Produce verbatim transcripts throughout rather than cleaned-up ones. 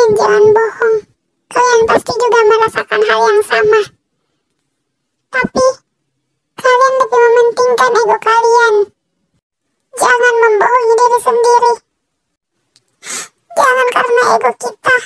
Kalian jangan bohong. Kalian pasti juga merasakan hal yang sama. Tapi, kalian lebih mementingkan ego kalian. Jangan membohongi diri sendiri. Jangan karena ego kita.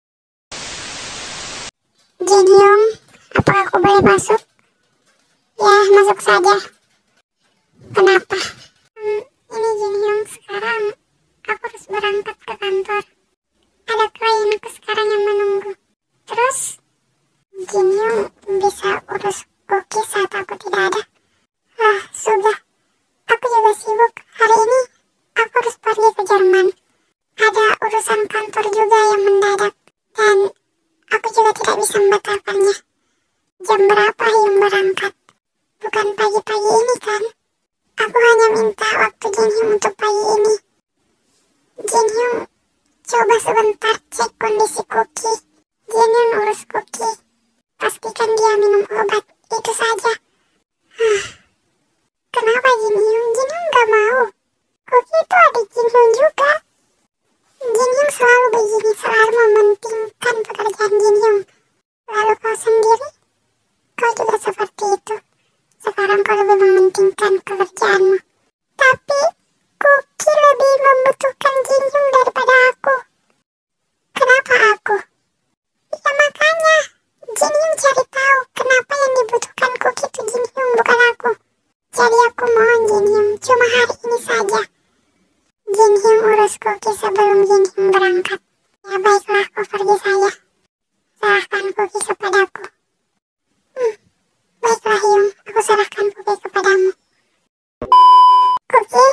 Jin Hyung, apakah aku boleh masuk? Ya, masuk saja. Kenapa? Hmm, ini Jin Hyung, sekarang aku harus berangkat ke kantor. Ada klienku sekarang yang menunggu. Terus, Jin Hyung bisa urus cookie saat aku tidak ada. Ah, sudah. Aku juga sibuk. Hari ini aku harus pergi ke Jerman. Ada urusan kantor juga yang mendadak. Dan aku juga tidak bisa membatalkannya. Jam berapa yang berangkat? Bukan pagi-pagi ini kan? Aku hanya minta waktu Jin Hyung untuk pagi ini. Jin Hyung, coba sebentar cek kondisi Cookie. Jin Hyung urus Cookie. Pastikan dia minum obat. Itu saja. Huh. Kenapa Jin Hyung? Jin Hyung gak mau. Cookie itu adik Jin Hyung juga. Jin Hyung selalu begini, selalu mementingkan pekerjaan Jin Hyung. Lalu kau sendiri? Kau juga seperti itu. Sekarang kau lebih mementingkan pekerjaanmu. Tapi, Cookie lebih membutuhkan Jin Hyung daripada aku. Kenapa aku? Ya makanya, Jin Hyung cari tahu kenapa yang dibutuhkan Cookie itu Jin Hyung, bukan aku. Jadi aku mohon Jin Hyung, cuma hari ini saja. Jin Hyung urus Cookie sebelum Jin Hyung berangkat. Ya baiklah, kau pergi saja. Serahkan Cookie kepadaku. Hmm, baiklah Hyung, aku serahkan Cookie kepadamu. Cookie?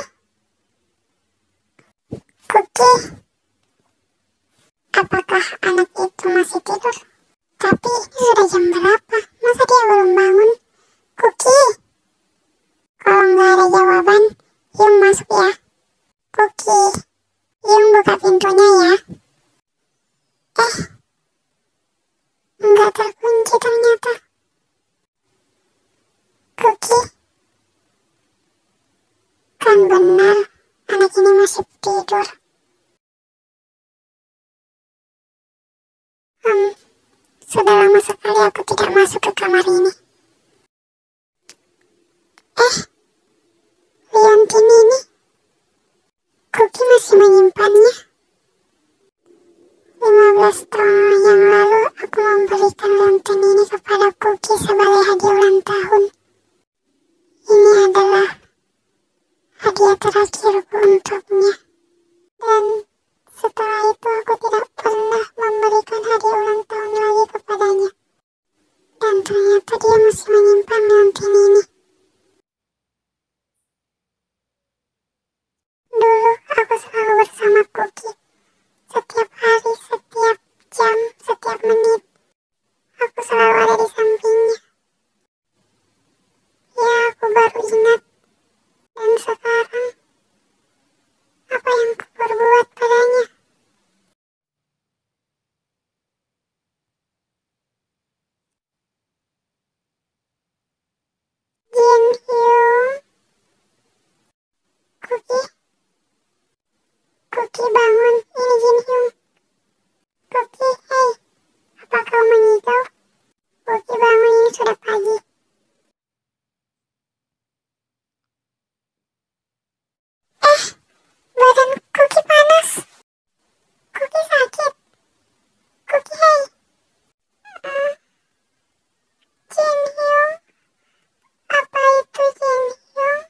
Cookie? Apakah anak itu masih tidur? Tapi ini sudah jam berapa? Masa dia belum bangun? Cookie? Kalau nggak ada jawaban, Hyung masuk ya. Cookie, Hyung buka pintunya ya. Eh, nggak terkunci ternyata. Cookie? Kan benar, anak ini masih tidur. Hmm, sudah lama sekali aku tidak masuk ke kamar ini. Eh, Liontin ini? Cookie masih menyimpannya. lima belas tahun yang lalu aku memberikan Liontin ini kepada Cookie sebagai hadiah ulang tahun. Ini adalah hadiah terakhirku untuknya. Dan setelah itu aku tidak pernah memberikan hadiah ulang tahun lagi kepadanya. Dan ternyata dia masih menyimpan Liontin ini. Dulu aku selalu bersama Cookie. Setiap hari, setiap jam, setiap menit. Aku selalu ada di sampingnya. Ya, aku baru ingat. Dan sekarang, apa yang aku perbuat padanya? Jin Hyung? Cookie? Cookie bangun, ini Jin Hyung. Cookie, hei, apa kau mengigau? Cookie bangun, ini sudah pagi. Eh, badan Cookie panas. Cookie sakit. Cookie, hei. Uh, Jin Hyung? Apa itu Jin Hyung?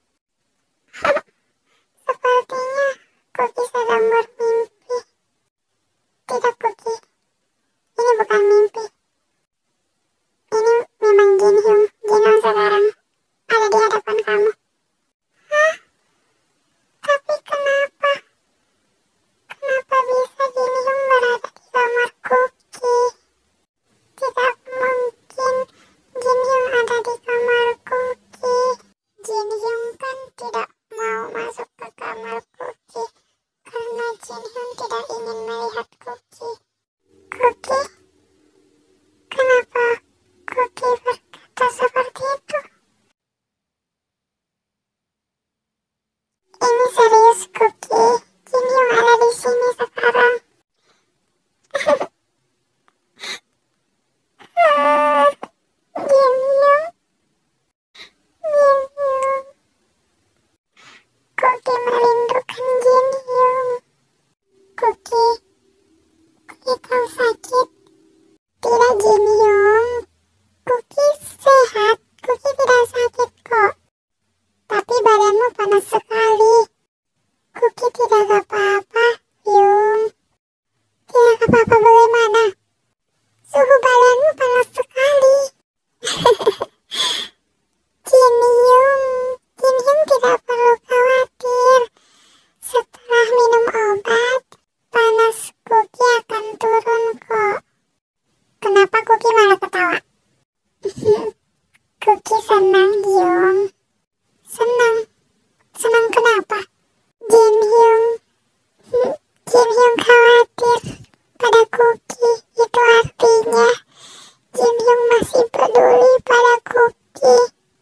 Sepertinya Cookie sedang bermimpi. Tidak Cookie, ini bukan mimpi. Ini memang Jin Hyung. Jin Hyung sekarang ada di hadapan kamu. Hah? Tapi kenapa? Kenapa bisa Jin Hyung berada di kamar Cookie? Tidak mungkin Jin Hyung ada di kamar Cookie. Jin Hyung kan tidak mau masuk ke kamar Cookie karena Jin Hyung tidak ingin melihat Cookie. Cookie? Kenapa Cookie berkata seperti itu? Ini serius Cookie. Jin Hyung ada di sini sekarang. Cookie. Cookie kau sakit? Tidak, Jin Hyung. Cookie sehat. Cookie tidak sakit kok. Tapi badanmu panas sekali. Cookie tidak apa-apa, Hyung. Tidak apa-apa bagaimana? Suhu badanmu panas sekali. Jin Hyung, Jin Hyung tidak perlu khawatir. Setelah minum obat, panas Cookie akan turun kok. Kenapa Cookie malah ketawa? Cookie senang, Hyung. Senang? Senang kenapa? Jin Hyung. Jin Hyung khawatir pada Cookie. Itu artinya Jin Hyung masih peduli pada Cookie.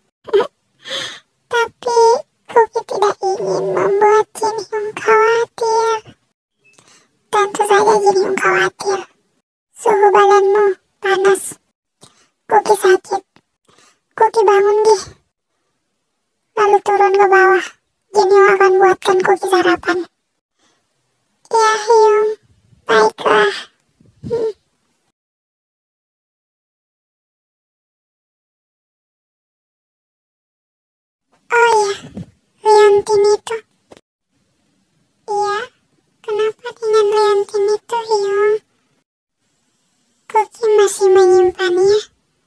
Tapi Cookie tidak ingin membuat Jin Hyung khawatir. Tentu saja Jin Hyung khawatir. Suhu badanmu panas. Cookie sakit. Cookie bangun, Gi. Lalu turun ke bawah. Jin Hyung akan buatkan Cookie sarapan. Ya, Hyung. Baiklah. Hmm. Oh iya, Leontin itu. Iya, kenapa dengan Leontin itu, Hyung? Cookie masih menyimpannya.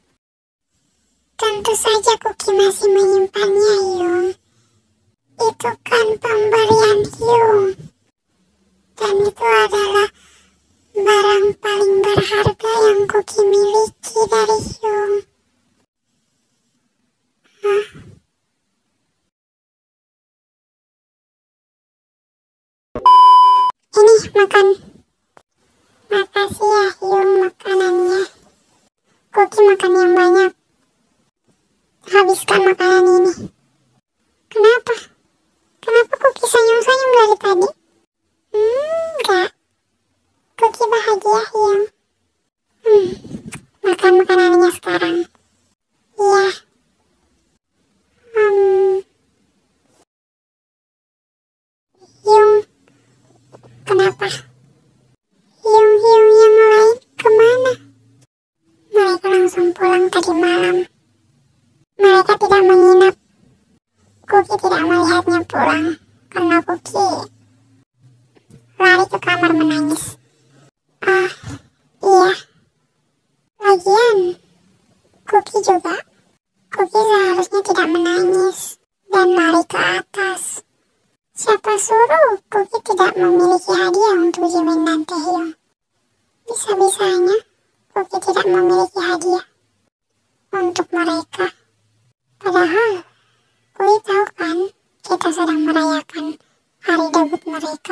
Tentu saja Cookie masih menyimpannya, Hyung. Itu kan pemberian Hyung. Dan itu adalah barang paling berharga yang Cookie miliki dari Hyung. Hah? Ini makan. Makasih ya Hyung makanannya. Cookie makan yang banyak. Habiskan makanan ini. Kenapa? Kenapa Cookie senyum-senyum dari tadi? Hmm, enggak. Cookie bahagia, Hyung. Hmm, makan makanannya sekarang. Iya. Hmm. Hyung, kenapa? Hyung-hyung yang lain kemana? Mereka langsung pulang tadi malam. Mereka tidak menginap. Cookie tidak melihatnya pulang karena Cookie lari ke kamar menangis. Ah, iya. Lagian, Cookie juga. Cookie seharusnya tidak menangis dan lari ke atas. Siapa suruh Cookie tidak memiliki hadiah untuk Jimin dan Taehyung? Bisa-bisanya Cookie tidak memiliki hadiah untuk mereka. Padahal Cookie tahu kan kita sedang merayakan hari debut mereka.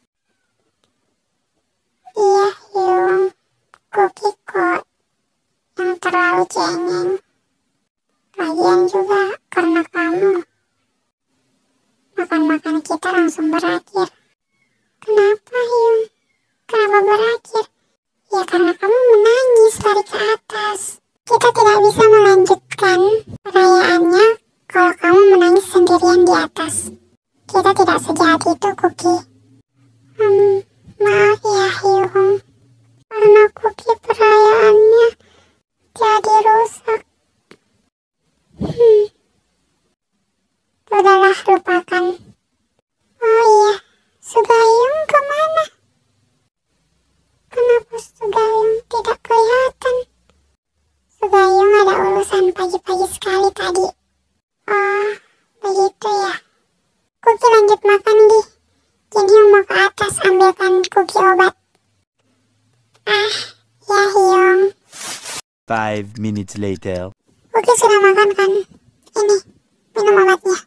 Iya Hyung, Cookie kok yang terlalu cengeng. Lagian juga karena kamu. Makan-makan kita langsung berakhir. Kenapa Hyung? Kenapa berakhir? Ya karena kamu menangis lari ke atas. Kita tidak bisa melanjutkan perayaannya kalau kamu menangis sendirian di atas. Kita tidak sejahat itu, Cookie. Hmm, maaf ya Hyung. Karena Cookie perayaannya jadi rusak. Hmm. Udahlah, lupakan. Oh iya, Sugayung kemana? Kenapa Sugayung tidak kelihatan? Sugayung ada urusan pagi-pagi sekali tadi. Oh, begitu ya. Cookie lanjut makan, Gi. Jin Hyung mau ke atas ambilkan Cookie obat. Ah, ya Hyung. Five minutes later. Cookie sudah makan kan? Ini, minum obatnya.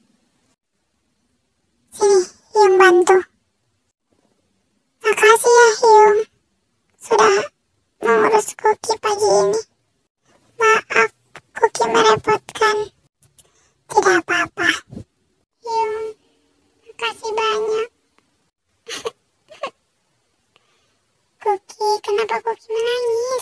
Sini, Hyung bantu. Makasih ya Hyung. Sudah mengurus Cookie pagi ini. Maaf, Cookie merepotkan. Tidak apa-apa. Hyung, makasih banyak. Cookie, kenapa Cookie menangis?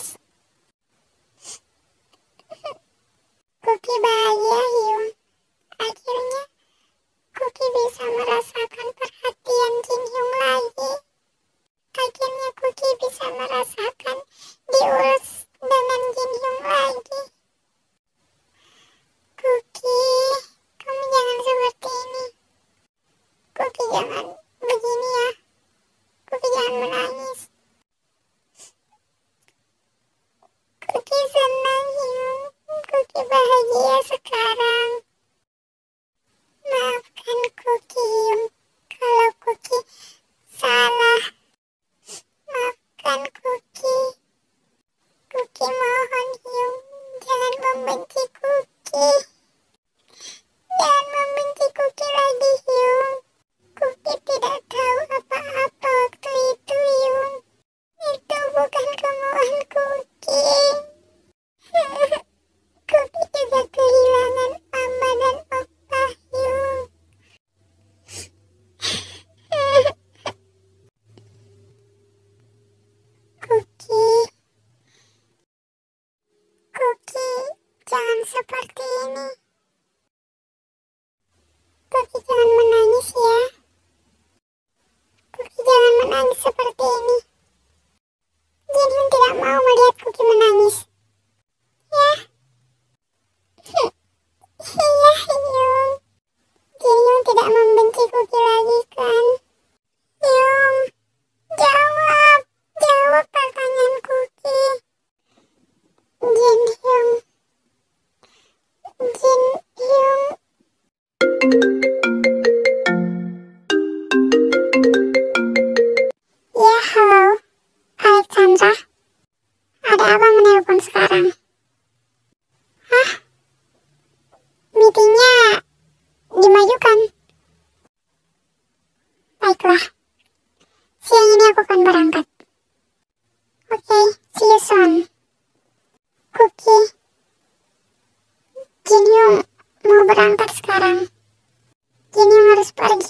Cookie bahagia Hyung. Akhirnya Cookie bisa merasakan perhatian Jin Hyung lagi. Akhirnya bisa merasakan diurus dengan Jin Hyung lagi. Kuki, kamu jangan seperti ini. Kuki jangan begini ya. Kuki jangan menangis. Kuki senang Hyung. Kuki bahagia sekarang. Maafkan Kuki Hyung kalau Kuki salah. Maafkan Kuki. Kuki mohon Hyung, jangan membenci Kuki. Jangan membenci Kuki lagi Hyung. Kuki tidak tahu apa-apa waktu itu Hyung. Itu bukan kemauan Kuki. Kuki juga kehilangan mama dan opa Hyung. Kuki, Kuki, jangan seperti ini. Kuki jangan menangis ya. Kuki jangan menangis seperti ini. Jin Hyung tidak mau melihat Kuki menangis. Ya. Iya Hyung. Jin Hyung tidak membenci Kuki lagi kan? Hyung, jawab. Jawab pertanyaan Kuki. Jin Hyung. Jin Hyung. Ya, halo. Alexandra. Ada apa menelpon sekarang? Hah? Meetingnya dimajukan? Baiklah. Siang ini aku akan berangkat. Oke, okay, see you soon. Kuki, Jin Hyung mau berangkat sekarang. Jin Hyung harus pergi.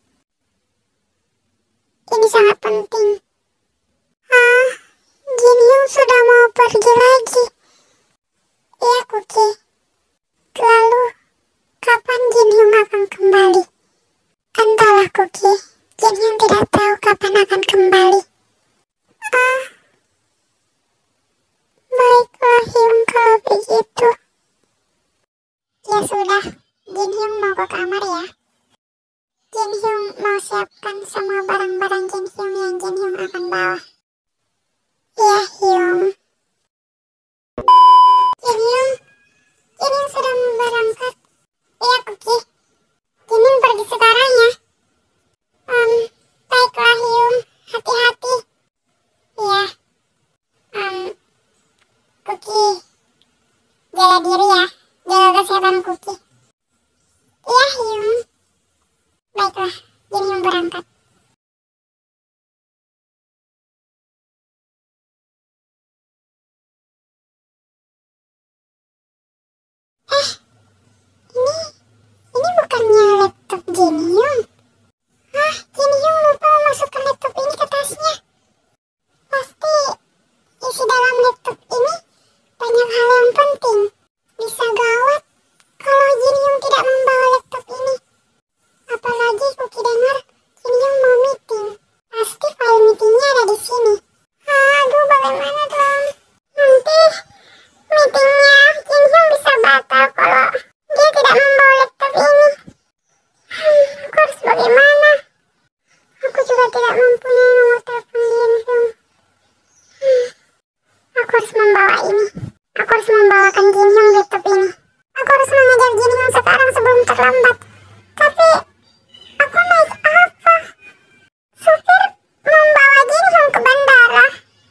Ini sangat penting. Ah, Jin Hyung sudah mau pergi lagi. Iya Kuki. Lalu, kapan Jin Hyung akan kembali? Entahlah Kuki. Jin Hyung tidak tahu kapan akan kembali. Ah, baiklah Hyung kalau begitu. Ya sudah, Jin Hyung mau ke kamar ya. Jin Hyung mau siapkan semua barang-barang Jin Hyung yang Jin Hyung akan bawa. Ya Hyung. Jin Hyung, Jin Hyung sudah berangkat. Iya Kuki. Jin Hyung pergi sekarang ya. Um, baiklah Hyung, hati-hati. Iya. Um, Kuki, jaga diri ya, jaga kesehatan Kuki. Iya Hyung. Baiklah, Jin Hyung berangkat. Eh, ini, ini bukannya laptop Jin Hyung? Hah, Jin Hyung lupa memasukkan laptop ini ke tasnya. Pasti isi dalam laptop ini banyak hal yang penting. Bisa gawat kalau Jin Hyung tidak membawa laptop ini. Apalagi Kuki dengar Jin Hyung mau meeting. Pasti file meetingnya ada di sini. Aduh, bagaimana dong? Nanti meetingnya Jin Hyung bisa batal kalau dia tidak membawa laptop ini. Hmm, aku harus bagaimana? Aku juga tidak mempunyai nomor telepon Jin Hyung. Hmm, aku harus membawa ini. Aku harus membawakan Jin Hyung laptop ini. Aku harus mengejar Jin Hyung sekarang sebelum terlambat. Tapi aku naik apa? Supir membawa Jin Hyung ke bandara.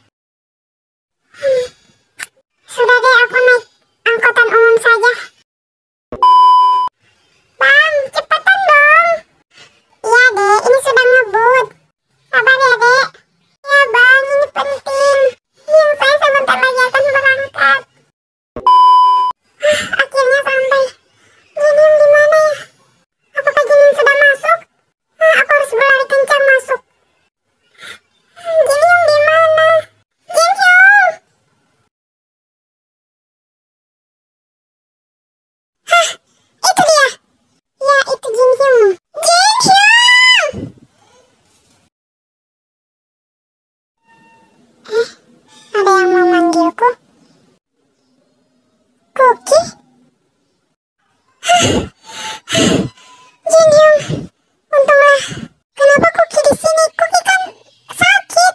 Hmm. Sudah deh, aku naik angkutan umum saja. Bang, cepetan dong. Iya dek, ini sudah ngebut. Sabar ya dek. Ya bang, ini penting. Hyung, saya sebentar lagi akan berangkat. Akhirnya sampai. Jin Hyung di mana ya? aku. Cookie? Jin Hyung, untunglah. Kenapa Cookie di sini? Cookie kan sakit.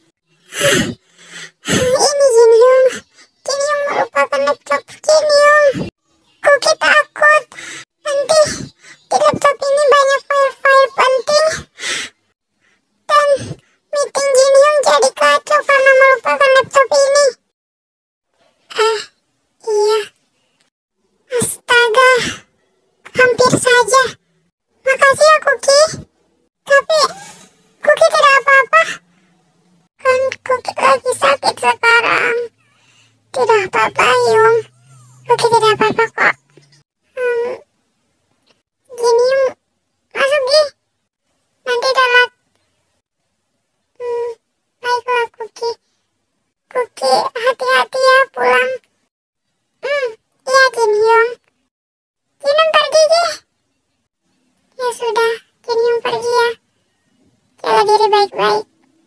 Ini Jin Hyung. Jin Hyung melupakan laptop Jin Hyung. Cookie takut. Nanti di laptop ini banyak file-file penting. Dan meeting Jin Hyung jadi kacau karena melupakan laptop ini. Ah, iya. Astaga. Hampir saja. Makasih ya Cookie. Tapi Cookie tidak apa-apa. Kan Cookie lagi sakit sekarang. Tidak apa-apa Hyung. Cookie tidak apa-apa kok. Hmm, Jin Hyung masuk Gi. Nanti telat. Hmm, baiklah Cookie. Cookie hati-hati ya pulang. Hmm, iya Jin Hyung. Jin Hyung pergi Gi. Ya sudah, Jin Hyung pergi ya. Jaga diri baik-baik.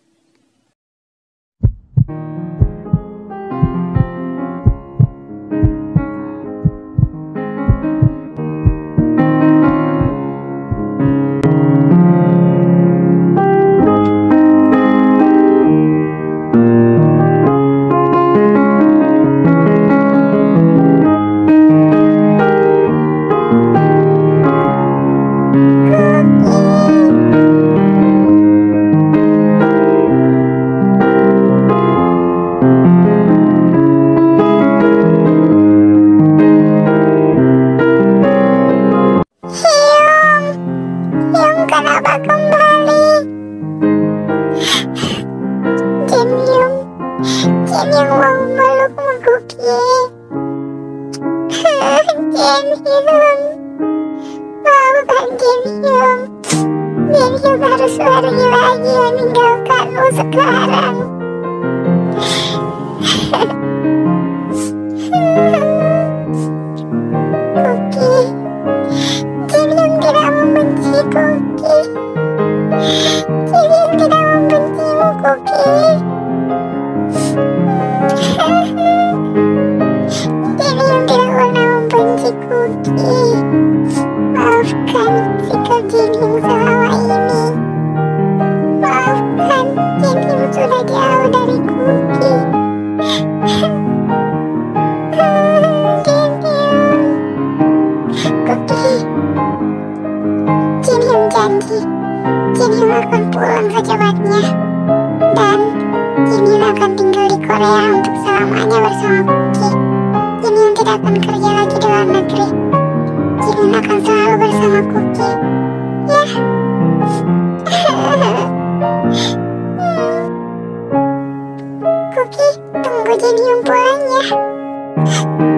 Kenapa kembali? Jin Hyung, Jin Hyung mau meluk Cookie. Jin Hyung, maafkan Jin Hyung. Jin Hyung harus pergi lagi meninggalkanmu sekarang. Cookie, Jin Hyung tidak membenci Cookie. Jin Hyung tidak membencimu Cookie. Jin Hyung tidak pernah membenci Cookie. Maafkan sikap Jin Hyung selama ini. Maafkan, Jin Hyung sudah jauh dari Cookie. Jin Hyung, Cookie. Jin Hyung janji Jin Hyung akan pulang secepatnya. Dan Jin Hyung akan tinggal di Korea untuk selamanya bersama Cookie. Jin Hyung tidak akan kerja lagi di luar negeri. Jin Hyung akan selalu bersama Cookie. Ya. Cookie, tunggu Jin Hyung pulang ya.